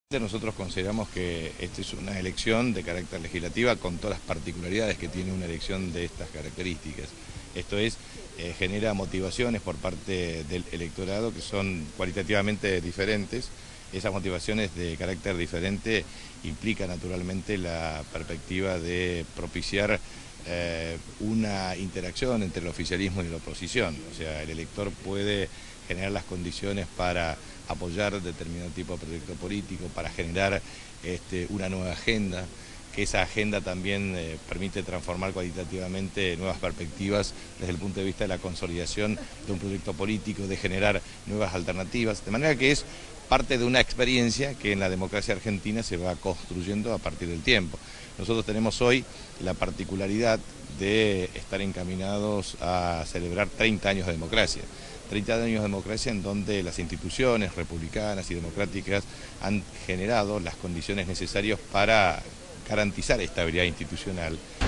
Nosotros consideramos que esta es una elección de carácter legislativa con todas las particularidades que tiene una elección de estas características. Esto es, genera motivaciones por parte del electorado que son cualitativamente diferentes. Esas motivaciones de carácter diferente implican naturalmente la perspectiva de propiciar una interacción entre el oficialismo y la oposición. O sea, el elector puede generar las condiciones para apoyar determinado tipo de proyecto político, para generar una nueva agenda, que esa agenda también permite transformar cualitativamente nuevas perspectivas desde el punto de vista de la consolidación de un proyecto político, de generar nuevas alternativas, de manera que es parte de una experiencia que en la democracia argentina se va construyendo a partir del tiempo. Nosotros tenemos hoy la particularidad de estar encaminados a celebrar 30 años de democracia. 30 años de democracia en donde las instituciones republicanas y democráticas han generado las condiciones necesarias para garantizar estabilidad institucional